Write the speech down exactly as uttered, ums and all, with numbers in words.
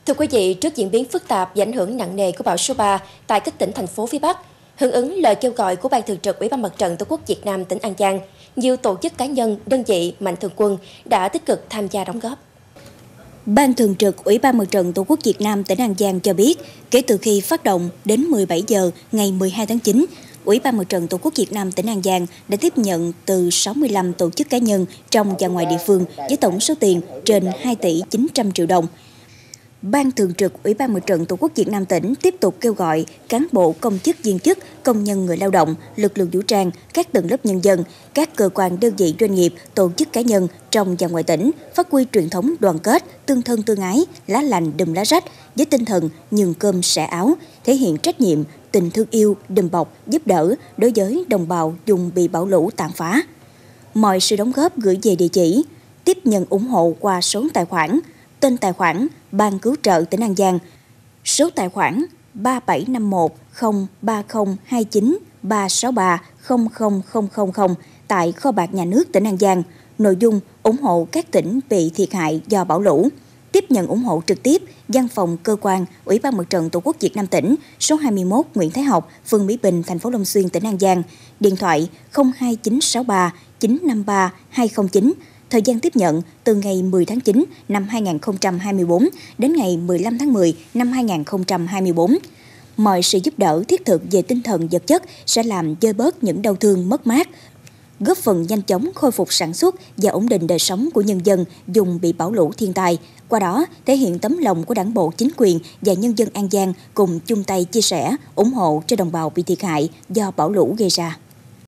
Thưa quý vị, trước diễn biến phức tạp và ảnh hưởng nặng nề của bão số ba tại các tỉnh, thành phố phía Bắc, hưởng ứng lời kêu gọi của Ban Thường trực Ủy ban Mặt trận Tổ quốc Việt Nam tỉnh An Giang, nhiều tổ chức cá nhân, đơn vị, mạnh thường quân đã tích cực tham gia đóng góp. Ban Thường trực Ủy ban Mặt trận Tổ quốc Việt Nam tỉnh An Giang cho biết, kể từ khi phát động đến mười bảy giờ ngày mười hai tháng chín, Ủy ban Mặt trận Tổ quốc Việt Nam tỉnh An Giang đã tiếp nhận từ sáu mươi lăm tổ chức cá nhân trong và ngoài địa phương với tổng số tiền trên hai tỷ chín trăm triệu đồng. Ban Thường trực Ủy ban Mặt trận Tổ quốc Việt Nam tỉnh tiếp tục kêu gọi cán bộ, công chức, viên chức, công nhân, người lao động, lực lượng vũ trang, các tầng lớp nhân dân, các cơ quan, đơn vị, doanh nghiệp, tổ chức cá nhân trong và ngoài tỉnh phát huy truyền thống đoàn kết, tương thân tương ái, lá lành đùm lá rách với tinh thần nhường cơm sẻ áo, thể hiện trách nhiệm, tình thương yêu, đùm bọc, giúp đỡ đối với đồng bào vùng bị bão lũ tàn phá. Mọi sự đóng góp gửi về địa chỉ tiếp nhận ủng hộ qua số tài khoản, tên tài khoản Ban Cứu trợ tỉnh An Giang, số tài khoản ba bảy năm một không ba không hai chín ba sáu ba không không không không không tại kho bạc nhà nước tỉnh An Giang. Nội dung ủng hộ các tỉnh bị thiệt hại do bão lũ. Tiếp nhận ủng hộ trực tiếp văn phòng cơ quan Ủy ban Mặt trận Tổ quốc Việt Nam tỉnh, số hai mươi mốt Nguyễn Thái Học, phường Mỹ Bình, thành phố Long Xuyên, tỉnh An Giang. Điện thoại không hai chín sáu ba chín năm ba hai không chín. Thời gian tiếp nhận từ ngày mười tháng chín năm hai nghìn không trăm hai mươi tư đến ngày mười lăm tháng mười năm hai nghìn không trăm hai mươi tư. Mọi sự giúp đỡ thiết thực về tinh thần vật chất sẽ làm vơi bớt những đau thương mất mát, góp phần nhanh chóng khôi phục sản xuất và ổn định đời sống của nhân dân vùng bị bão lũ thiên tai. Qua đó, thể hiện tấm lòng của Đảng bộ, chính quyền và nhân dân An Giang cùng chung tay chia sẻ, ủng hộ cho đồng bào bị thiệt hại do bão lũ gây ra.